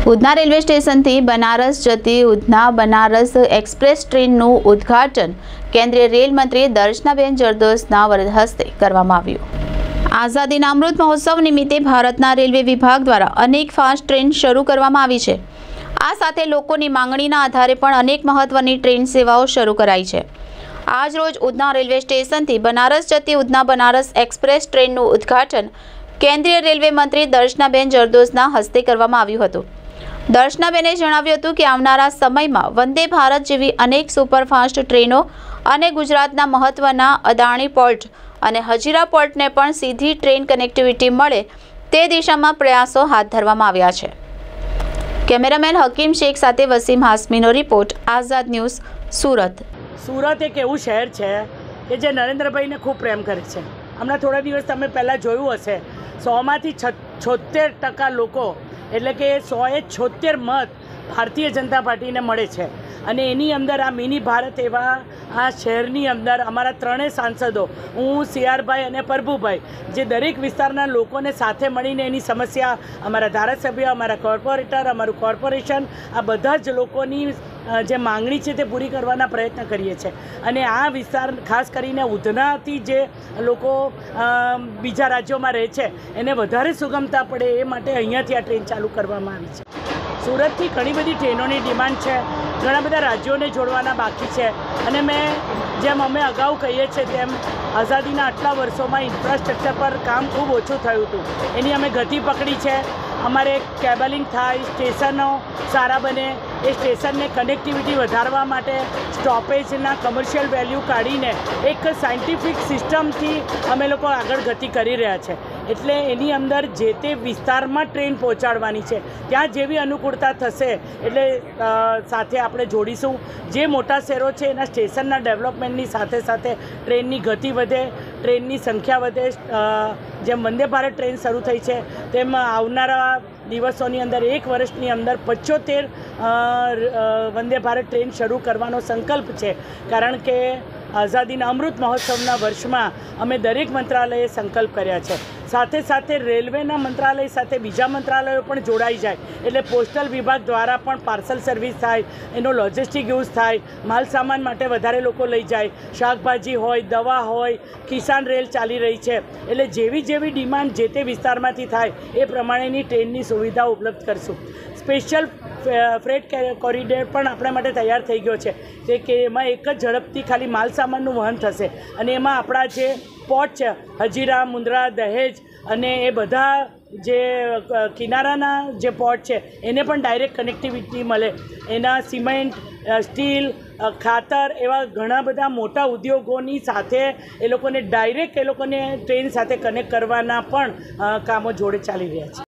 Udhna railway સ્ટેશનથી બનારસ જતી Udhna Banaras express ટ્રેનનું ઉદ્ઘાટન કેન્દ્રીય રેલ મંત્રી દર્શનાબેન જરદોશના વરદ હસ્તે કરવામાં આવ્યું। આઝાદીના અમૃત મહોત્સવ નિમિત્તે ભારતના રેલવે વિભાગ દ્વારા અનેક ફાસ્ટ ટ્રેન શરૂ કરવામાં આવી છે। આ સાથે લોકોની માંગણીના આધારે પણ અનેક મહત્વની ટ્રેન સેવાઓ શરૂ કરાઈ છે। આજ રોજ ઉધના રેલવે સ્ટેશનથી બનારસ જતી ઉધના બનારસ એક્સપ્રેસ ટ્રેનનું ઉદ્ઘાટન કેન્દ્રીય રેલવે મંત્રી દર્શનાબેન જરદોશના હસ્તે કરવામાં આવ્યું હતું। દર્શનાબેને જણાવ્યું હતું કે આવનારા સમયમાં વંદે ભારત જેવી અનેક સુપરફાસ્ટ ટ્રેનો અને ગુજરાતના મહત્વના અદાણી પોર્ટ અને હજીરા પોર્ટને પણ સીધી ટ્રેન કનેક્ટિવિટી મળે તે દિશામાં પ્રયાસો હાથ ધરવામાં આવ્યા છે। કેમેરામેન હકીમ શેખ સાથે વસીમ હાસમીનો રિપોર્ટ, આઝાદ ન્યૂઝ, સુરત। સુરત એક એવું શહેર છે કે જે નરેન્દ્રભાઈને ખૂબ પ્રેમ કરે છે। હમણાં થોડા દિવસ તમે પહેલાં જોયું હશે, 100માંથી 76% લોકો એટલે કે 176 મત ભારતીય જનતા પાર્ટીને મળે છે। અને એની અંદર આ મિની ભારત એવા આ શહેરની અંદર અમારા ત્રણેય સાંસદો, હું, સીઆરભાઈ અને પ્રભુભાઈ, જે દરેક વિસ્તારના લોકોને સાથે મળીને એની સમસ્યા, અમારા ધારાસભ્ય, અમારા કોર્પોરેટર, અમારું કોર્પોરેશન, આ બધા જ લોકોની જે માંગણી છે તે પૂરી કરવાના પ્રયત્ન કરીએ છીએ। અને આ વિસ્તાર ખાસ કરીને ઉધનાથી જે લોકો બીજા રાજ્યોમાં રહે છે એને વધારે સુગમતા પડે એ માટે અહીંયાથી આ ટ્રેન ચાલુ કરવામાં આવી છે। સુરતથી ઘણી બધી ટ્રેનોની ડિમાન્ડ છે, ઘણા બધા રાજ્યોને જોડવાના બાકી છે। અને જેમ અમે અગાઉ કહીએ છીએ તેમ આઝાદીના આટલા વર્ષોમાં ઇન્ફ્રાસ્ટ્રક્ચર પર કામ ખૂબ ઓછું થયું હતું, એની અમે ગતિ પકડી છે। અમારે કેબલિંગ થાય, સ્ટેશનો સારા બને, એ સ્ટેશનને કનેક્ટિવિટી વધારવા માટે સ્ટોપેજના કમર્શિયલ વેલ્યુ કાઢીને એક સાયન્ટિફિક સિસ્ટમથી અમે લોકો આગળ ગતિ કરી રહ્યા છે। એટલે એની અંદર જે તે વિસ્તારમાં ટ્રેન પહોંચાડવાની છે, ત્યાં જેવી અનુકૂળતા થશે એટલે સાથે આપણે જોડીશું। જે મોટા શહેરો છે એના સ્ટેશનના ડેવલપમેન્ટની સાથે સાથે ટ્રેનની ગતિ વધે, ટ્રેનની સંખ્યા વધે। જેમ વંદે ભારત ટ્રેન શરૂ થઈ છે તેમ આવનારા દિવસોની અંદર 1 વર્ષની અંદર 75 વંદે ભારત ટ્રેન શરૂ કરવાનો સંકલ્પ છે। કારણ કે આઝાદીના અમૃત મહોત્સવના વર્ષમાં અમે દરેક મંત્રાલયે સંકલ્પ કર્યા છે। સાથે સાથે રેલવેના મંત્રાલય સાથે બીજા મંત્રાલયો પણ જોડાઈ જાય, એટલે પોસ્ટલ વિભાગ દ્વારા પણ પાર્સલ સર્વિસ થાય, એનો લોજિસ્ટિક યુઝ થાય, માલ સામાન માટે વધારે લોકો લઈ જાય, શાકભાજી હોય, દવા હોય, કિસાન રેલ ચાલી રહી છે। એટલે જેવી ડિમાન્ડ જે તે વિસ્તારમાંથી થાય એ પ્રમાણેની ટ્રેનની સુવિધા ઉપલબ્ધ કરશું। સ્પેશિયલ ફ્રેટ કોરિડોર પણ આપણા માટે તૈયાર થઈ ગયો છે કે એમાં એક જ ઝડપથી ખાલી માલ સામાનનું વહન થશે। અને એમાં આપણા જે પોર્ટ છે, હજીરા, મુન્દ્રા, દહેજ અને એ બધા જે કિનારાના જે પોર્ટ છે એને પણ ડાયરેક્ટ કનેક્ટિવિટી મળે। એના સિમેન્ટ, સ્ટીલ, ખાતર એવા ઘણા બધા મોટા ઉદ્યોગોની સાથે એ લોકોને ડાયરેક્ટ ટ્રેન સાથે કનેક્ટ કરવાના પણ કામો જોડે ચાલી રહ્યા છે।